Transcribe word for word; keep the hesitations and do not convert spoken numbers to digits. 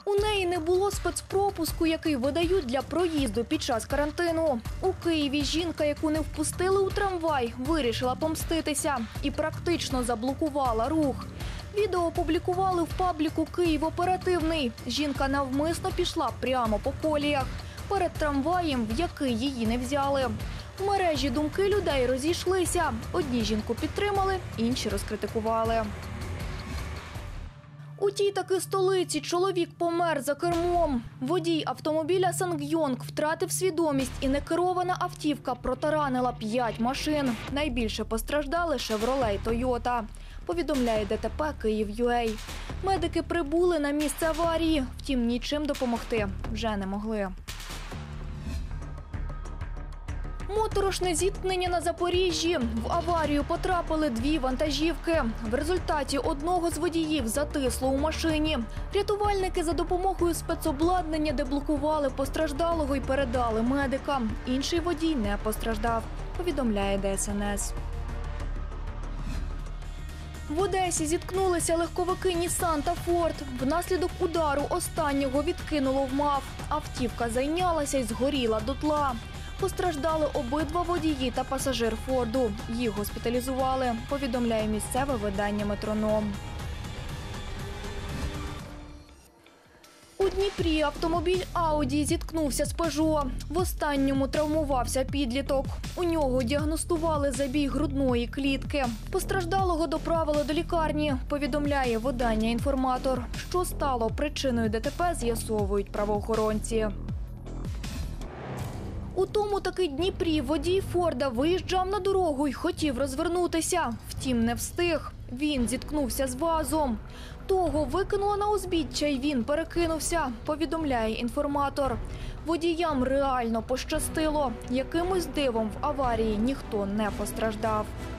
У неї не було спецпропуску, який видають для проїзду під час карантину. У Києві жінка, яку не впустили у трамвай, вирішила помститися і практично заблокувала рух. Відео опублікували в пабліку «Київ оперативний». Жінка навмисно пішла прямо по коліях, перед трамваєм, в який її не взяли. В мережі думки людей розійшлися. Одні жінку підтримали, інші розкритикували. У тій таки столиці чоловік помер за кермом. Водій автомобіля «Сангйонг» втратив свідомість і некерована автівка протаранила п'ять машин. Найбільше постраждали «Шевроле» і «Тойота», повідомляє де те пе Київ.ю а. Медики прибули на місце аварії, втім нічим допомогти вже не могли. Моторошне зіткнення на Запоріжжі. В аварію потрапили дві вантажівки. В результаті одного з водіїв затисло у машині. Рятувальники за допомогою спецобладнання деблокували постраждалого і передали медикам. Інший водій не постраждав, повідомляє де ес ен ес. В Одесі зіткнулися легковики «Нісан» та «Форд». Внаслідок удару останнього відкинуло в МАФ. Автівка зайнялася і згоріла дотла. Постраждали обидва водії та пасажир «Форду». Їх госпіталізували, повідомляє місцеве видання «Метроном». У Дніпрі автомобіль «Ауді» зіткнувся з «Пежо». В останньому травмувався підліток. У нього діагностували забій грудної клітки. Постраждалого доправили до лікарні, повідомляє видання «Інформатор». Що стало причиною де те пе, з'ясовують правоохоронці. У тому таки Дніпрі водій «Форда» виїжджав на дорогу й хотів розвернутися. Втім, не встиг. Він зіткнувся з ВАЗом. Того викинуло на узбіччя й він перекинувся, повідомляє «Інформатор». Водіям реально пощастило. Якимось дивом в аварії ніхто не постраждав.